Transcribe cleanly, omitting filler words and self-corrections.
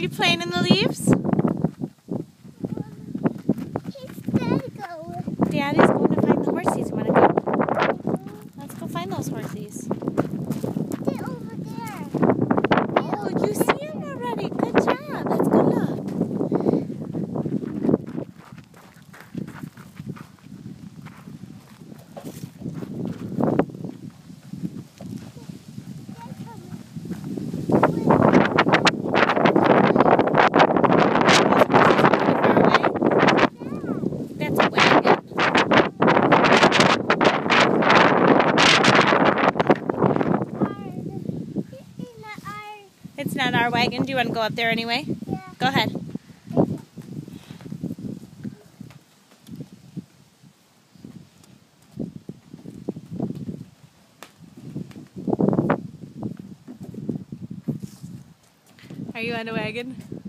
You playing in the leaves? Daddy's going to find the horsies. You want to go? Let's go find those horsies. They're over there. Oh, you see them already. Good job. Let's go look. That's a wagon. It's not our wagon. Do you want to go up there anyway? Yeah. Go ahead. Are you on a wagon?